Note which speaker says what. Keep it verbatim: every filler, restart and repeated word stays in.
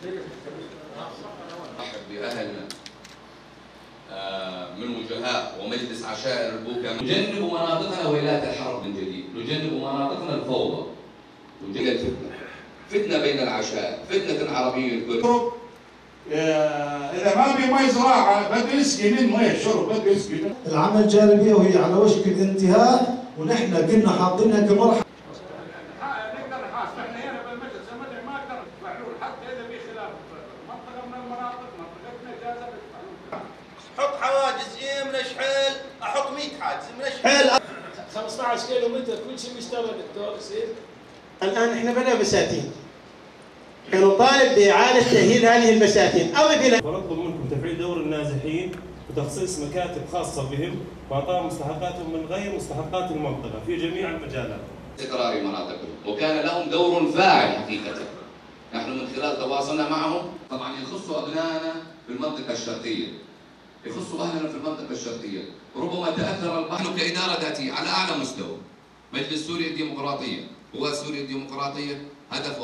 Speaker 1: نرحب بأهلنا من وجهاء ومجلس عشائر البوكا. نجنب مناطقنا ولايات الحرب من جديد، نجنب مناطقنا الفوضى، نجنب الفتنة، فتنة بين العشائر، فتنة عربية الكل.
Speaker 2: إذا ما في مي زراعة بده يسقي من مي الشرب، بده يسقي من.
Speaker 3: العمل الجانبية وهي على وشك الانتهاء، ونحن كنا حاطينها كمرحلة.
Speaker 2: نقدر نحاسب، احنا هنا بالمجلس المدني ما نقدر ندفع حلول حتى إذا في خلاف منطقة من المناطق، منطقتنا جازة ندفع.
Speaker 4: حط حواجز من شحيل، احط مئة حاجز من شحيل.
Speaker 5: خمسة عشر كيلو متر كل شيء مشترى دكتور يصير.
Speaker 6: الان احنا بنا مساتين. نطالب باعاده تاهيل هذه المساتين او الى.
Speaker 7: ونطلب منكم تفعيل دور النازحين وتخصيص مكاتب خاصه بهم واعطاهم مستحقاتهم من غير مستحقات المنطقه في جميع المجالات.
Speaker 1: استقرار مناطقهم، وكان لهم دور فاعل حقيقه. نحن من خلال تواصلنا معهم طبعا يخص ابنائنا في المنطقه الشرقيه. يخص اهلنا في المنطقه الشرقيه، ربما تاثر البعض. نحن كاداره ذاتيه على اعلى مستوى. مجلس سوريا الديمقراطيه، قوات سوريا الديمقراطيه هدف